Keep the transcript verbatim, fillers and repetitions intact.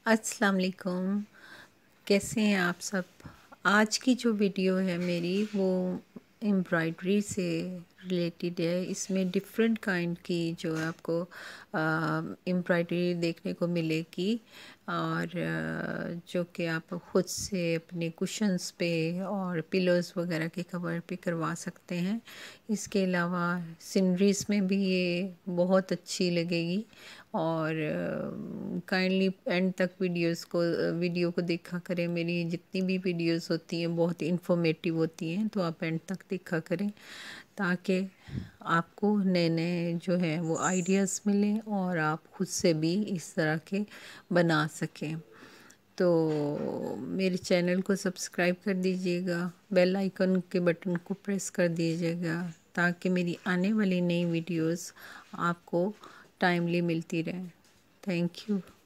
अस्सलाम वालेकुम। कैसे हैं आप सब। आज की जो वीडियो है मेरी वो एम्ब्रॉयडरी से रिलेटेड है। इसमें डिफरेंट काइंड की जो है आपको एम्ब्रॉयडरी देखने को मिलेगी और आ, जो कि आप ख़ुद से अपने कुशन्स पे और पिलोज़ वगैरह के कवर पे करवा सकते हैं। इसके अलावा सीनरीज़ में भी ये बहुत अच्छी लगेगी और काइंडली एंड तक वीडियोस को वीडियो को देखा करें। मेरी जितनी भी वीडियोस होती हैं बहुत इंफॉर्मेटिव होती हैं, तो आप एंड तक देखा करें ताकि आपको नए नए जो है वो आइडियाज़ मिलें और आप खुद से भी इस तरह के बना सकें। तो मेरे चैनल को सब्सक्राइब कर दीजिएगा, बेल आइकन के बटन को प्रेस कर दीजिएगा ताकि मेरी आने वाली नई वीडियोस आपको टाइमली मिलती रहें। Thank you.